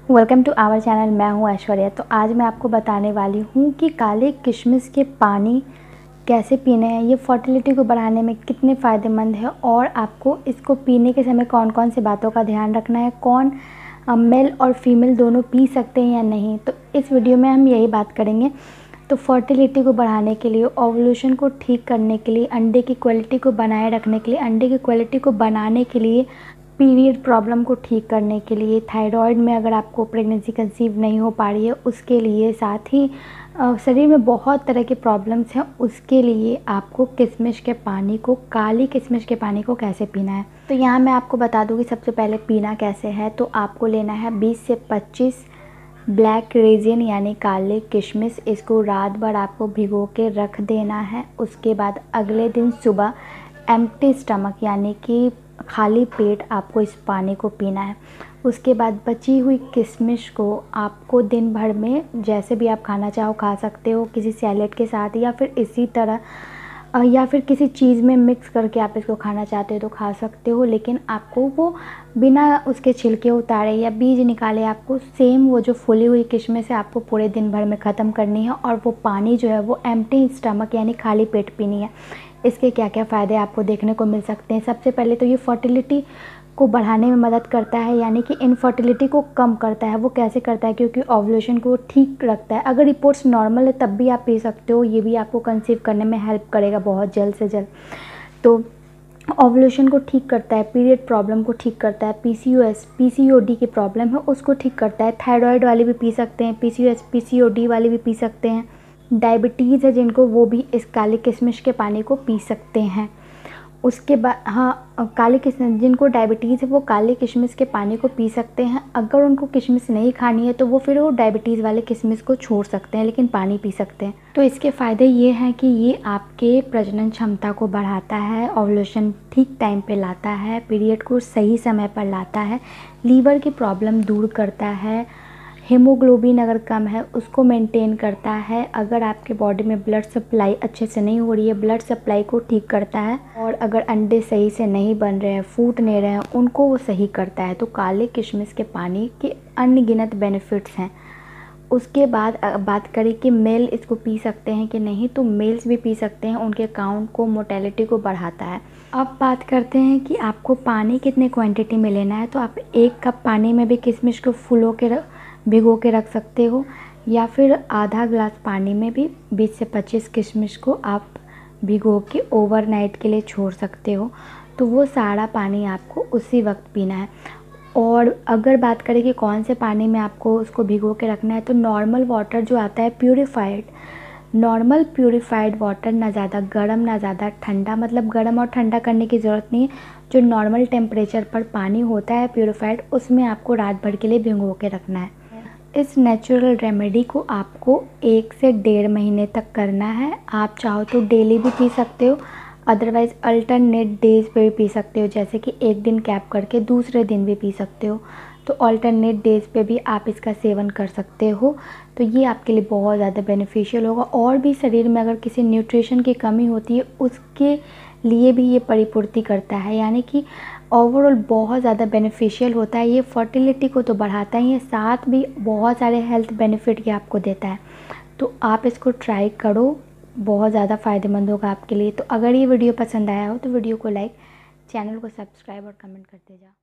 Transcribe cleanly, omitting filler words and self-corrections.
Welcome to our channel. मैं हूं ऐश्वर्या। तो आज मैं आपको बताने वाली हूं कि काले किशमिश के पानी कैसे पीने हैं, ये फर्टिलिटी को बढ़ाने में कितने फ़ायदेमंद है और आपको इसको पीने के समय कौन कौन सी बातों का ध्यान रखना है, कौन मेल और फीमेल दोनों पी सकते हैं या नहीं। तो इस वीडियो में हम यही बात करेंगे। तो फर्टिलिटी को बढ़ाने के लिए, ओवुलेशन को ठीक करने के लिए, अंडे की क्वालिटी को बनाए रखने के लिए, अंडे की क्वालिटी को बनाने के लिए, पीरियड प्रॉब्लम को ठीक करने के लिए, थायराइड में अगर आपको प्रेगनेंसी कंसीव नहीं हो पा रही है उसके लिए, साथ ही शरीर में बहुत तरह के प्रॉब्लम्स हैं उसके लिए आपको किशमिश के पानी को, काली किशमिश के पानी को कैसे पीना है। तो यहाँ मैं आपको बता दूँ कि सबसे पहले पीना कैसे है। तो आपको लेना है 20 से 25 ब्लैक रेजिन यानी काले किशमिश। इसको रात भर आपको भिगो के रख देना है। उसके बाद अगले दिन सुबह एम्प्टी स्टमक यानी कि खाली पेट आपको इस पानी को पीना है। उसके बाद बची हुई किशमिश को आपको दिन भर में जैसे भी आप खाना चाहो खा सकते हो, किसी सैलेड के साथ या फिर इसी तरह या फिर किसी चीज़ में मिक्स करके आप इसको खाना चाहते हो तो खा सकते हो। लेकिन आपको वो बिना उसके छिलके उतारे या बीज निकाले आपको सेम वो जो फूली हुई किशमिश है आपको पूरे दिन भर में ख़त्म करनी है और वो पानी जो है वो एम्प्टी स्टमक यानी खाली पेट पीनी है। इसके क्या क्या फ़ायदे आपको देखने को मिल सकते हैं। सबसे पहले तो ये फर्टिलिटी को बढ़ाने में मदद करता है, यानी कि इनफर्टिलिटी को कम करता है। वो कैसे करता है? क्योंकि ओवुलेशन को ठीक रखता है। अगर रिपोर्ट्स नॉर्मल है तब भी आप पी सकते हो, ये भी आपको कंसीव करने में हेल्प करेगा बहुत जल्द से जल्द। तो ओवुलेशन को ठीक करता है, पीरियड प्रॉब्लम को ठीक करता है, पीसीओएस पीसीओडी की प्रॉब्लम है उसको ठीक करता है। थायराइड वाले भी पी सकते हैं, पीसीओएस पीसीओडी वाले भी पी सकते हैं। डायबिटीज़ है जिनको, वो भी इस काले किशमिश के पानी को पी सकते हैं। उसके बाद काले किशमिश, जिनको डायबिटीज़ है वो काले किशमिश के पानी को पी सकते हैं। अगर उनको किशमिश नहीं खानी है तो वो फिर वो डायबिटीज़ वाले किशमिश को छोड़ सकते हैं, लेकिन पानी पी सकते हैं। तो इसके फ़ायदे ये हैं कि ये आपके प्रजनन क्षमता को बढ़ाता है, ओवुलेशन ठीक टाइम पे लाता है, पीरियड को सही समय पर लाता है, लीवर की प्रॉब्लम दूर करता है, हीमोग्लोबिन अगर कम है उसको मेंटेन करता है। अगर आपके बॉडी में ब्लड सप्लाई अच्छे से नहीं हो रही है, ब्लड सप्लाई को ठीक करता है। और अगर अंडे सही से नहीं बन रहे हैं, फूट नहीं रहे हैं, उनको वो सही करता है। तो काले किशमिश के पानी के अनगिनत बेनिफिट्स हैं। उसके बाद बात करें कि मेल इसको पी सकते हैं कि नहीं, तो मेल्स भी पी सकते हैं। उनके काउंट को, मोटेलिटी को बढ़ाता है। अब बात करते हैं कि आपको पानी कितने क्वांटिटी में लेना है। तो आप 1 कप पानी में भी किशमिश को भिगो के रख सकते हो, या फिर आधा ग्लास पानी में भी 20 से 25 किशमिश को आप भिगो के ओवरनाइट के लिए छोड़ सकते हो। तो वो सारा पानी आपको उसी वक्त पीना है। और अगर बात करें कि कौन से पानी में आपको उसको भिगो के रखना है, तो नॉर्मल वाटर जो आता है प्यूरिफाइड, नॉर्मल प्यूरिफाइड वाटर, ना ज़्यादा गर्म ना ज़्यादा ठंडा, मतलब गर्म और ठंडा करने की ज़रूरत नहीं है। जो नॉर्मल टेम्परेचर पर पानी होता है प्यूरिफाइड, उसमें आपको रात भर के लिए भिगो के रखना है। इस नेचुरल रेमेडी को आपको 1 से 1.5 महीने तक करना है। आप चाहो तो डेली भी पी सकते हो, अदरवाइज़ अल्टरनेट डेज़ पे भी पी सकते हो, जैसे कि एक दिन गैप करके दूसरे दिन भी पी सकते हो। तो अल्टरनेट डेज़ पे भी आप इसका सेवन कर सकते हो। तो ये आपके लिए बहुत ज़्यादा बेनिफिशियल होगा। और भी शरीर में अगर किसी न्यूट्रिशन की कमी होती है उसके लिए भी ये परिपूर्ति करता है, यानी कि ओवरऑल बहुत ज़्यादा बेनिफिशियल होता है। ये फर्टिलिटी को तो बढ़ाता ही है, साथ भी बहुत सारे हेल्थ बेनिफिट ये आपको देता है। तो आप इसको ट्राई करो, बहुत ज़्यादा फ़ायदेमंद होगा आपके लिए। तो अगर ये वीडियो पसंद आया हो तो वीडियो को लाइक, चैनल को सब्सक्राइब और कमेंट करते जाओ।